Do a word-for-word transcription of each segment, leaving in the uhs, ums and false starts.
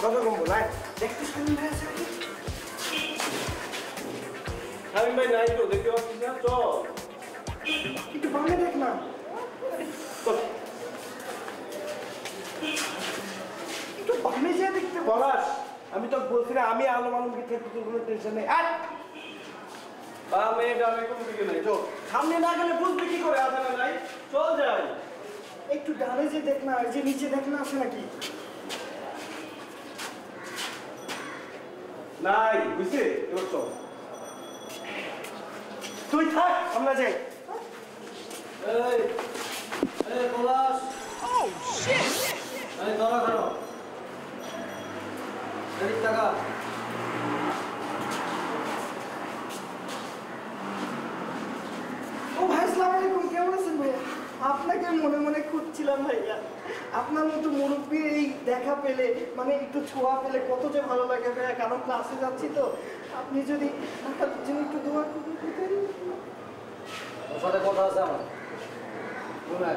কথা কম বল দেখতে শামিম ভাই আছে নাকি শামিম ভাই নাই তো দেখতে পাচ্ছিস না চল একটু বামে দেখ না একটু বামে যা দেখতে বলাস আমি তো বলছি না আমি আলম আলমকে খেতে তোর কোনো টেনশন নেই আর বামে ডানে কোনো দিকে নেই চল সামনে না গেলে বুঝবি কি করে আছে না নাই চল যাই একটু ডানে যে দেখ না যে নিচে দেখ না আছে নাকি নাই বুঝছে এবার চল তুই থাক আমরা যাই এই এই পলাশ ও শিট এই দাঁড়া দাঁড়া এই টাকা ও ভাই আসসালামু আলাইকুম কেমন আছেন ভাইয়া আপনাকে মনে মনে খুঁজছিলাম ভাইয়া আপনার মতো মুরব্বী এই দেখা পেলে মানে একটু ছোঁয়া পেলে কত যে ভালো লাগে ভাইয়া কারণ ক্লাসে যাচ্ছি তো আপনি যদি আপনার জন্য একটু দোয়া করতেন ওর সাথে কথা আছে আমার শুনে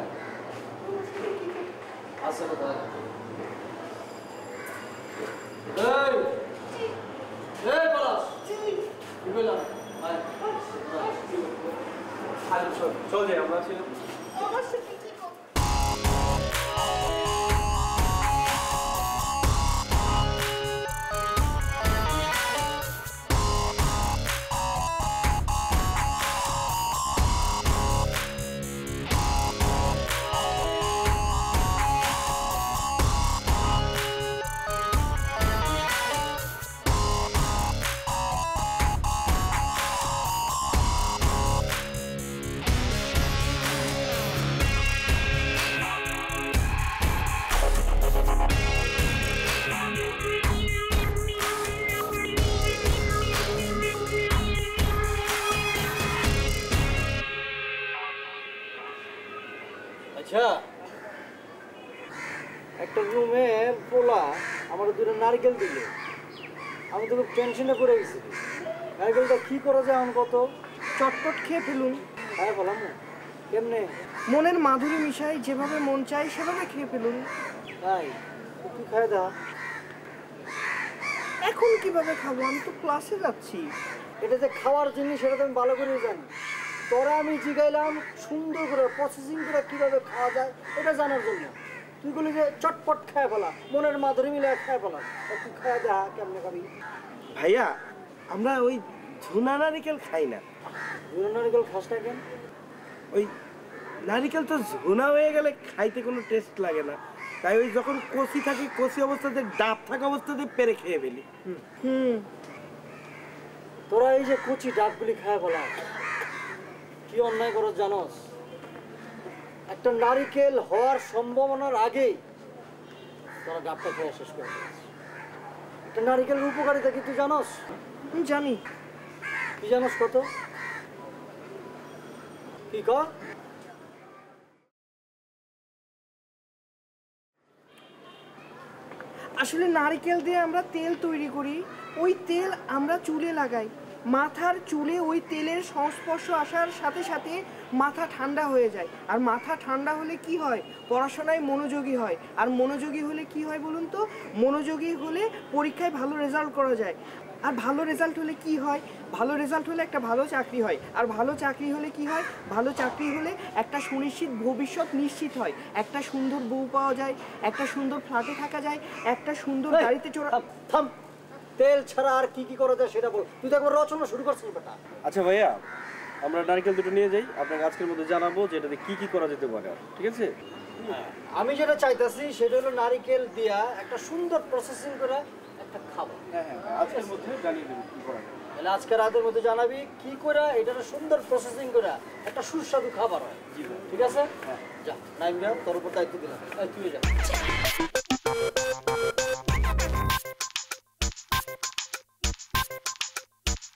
আছে কথা এই এই পলাশ কি বললাম আয় আয় চল চল যাই আমরা ছিলাম আমার সাথে কি আচ্ছা একটা রুমে পোলা আমার দুটো নারকেল দিল আমি তো খুব টেনশনে পড়ে গেছি নারকেলটা কি করা যায় আমার কত চটপট খেয়ে ফেলুন হ্যাঁ বললাম কেমনে মনের মাধুরী মিশাই যেভাবে মন চাই সেভাবে খেয়ে ফেলুন তাই তুই খাই দা এখন কিভাবে খাবো আমি তো ক্লাসে যাচ্ছি এটা যে খাওয়ার জিনিস সেটা তো আমি ভালো করে জানি তোরা আমি জিগাইলাম সুন্দর করে প্রসেসিং করে কীভাবে খাওয়া যায় এটা জানার জন্য তুই বলি যে চটপট খায় ফেলা মনের মাধুরী মিলে খায় ফেলা তুই খায় দেখা কেমনে খাবি ভাইয়া আমরা ওই ঝুনা নারিকেল খাই না ঝুনা নারিকেল খাস না কেন ওই নারিকেল তো ঝুনা হয়ে গেলে খাইতে কোনো টেস্ট লাগে না তাই ওই যখন কচি থাকি কচি অবস্থাতে ডাব থাকা অবস্থাতে পেরে খেয়ে ফেলি হুম তোরা এই যে কচি ডাবগুলি খায় ফেলা কি অন্যায় করো জানোস একটা নারিকেল হওয়ার সম্ভাবনার আগেই তোরা ডাবটা খেয়ে শেষ করে একটা নারিকেলের উপকারিতা কি তুই জানোস জানি কি জানোস কত কি কর আসলে নারকেল দিয়ে আমরা তেল তৈরি করি ওই তেল আমরা চুলে লাগাই মাথার চুলে ওই তেলের সংস্পর্শ আসার সাথে সাথে মাথা ঠান্ডা হয়ে যায় আর মাথা ঠান্ডা হলে কি হয় পড়াশোনায় মনোযোগী হয় আর মনোযোগী হলে কি হয় বলুন তো মনোযোগী হলে পরীক্ষায় ভালো রেজাল্ট করা যায় আর ভালো রেজাল্ট হলে কি হয় ভালো রেজাল্ট হলে একটা ভালো চাকরি হয় আর ভালো চাকরি হলে কি হয় ভালো চাকরি হলে একটা সুনিশ্চিত ভবিষ্যৎ নিশ্চিত হয় একটা সুন্দর বউ পাওয়া যায় একটা সুন্দর ফ্ল্যাটে থাকা যায় একটা সুন্দর গাড়িতে চড়া থাম তেল ছাড়া আর কি কি করা যায় সেটা বল তুই তো একবার রচনা শুরু করছিস বেটা আচ্ছা ভাইয়া আমরা নারকেল দুটো নিয়ে যাই আপনাকে আজকের মধ্যে জানাবো যে এটাতে কি কি করা যেতে পারে ঠিক আছে আমি যেটা চাইতাছি সেটা হলো নারকেল দিয়া একটা সুন্দর প্রসেসিং করে একটা খাবার হ্যাঁ হ্যাঁ আজকের মধ্যে জানিয়ে দেবো কি করা যায় তাহলে আজকে রাতের মধ্যে জানাবি কি করে এটা সুন্দর প্রসেসিং করে একটা সুস্বাদু খাবার হয় ঠিক আছে যা নাইম তোর উপর দায়িত্ব দিলাম তুই যা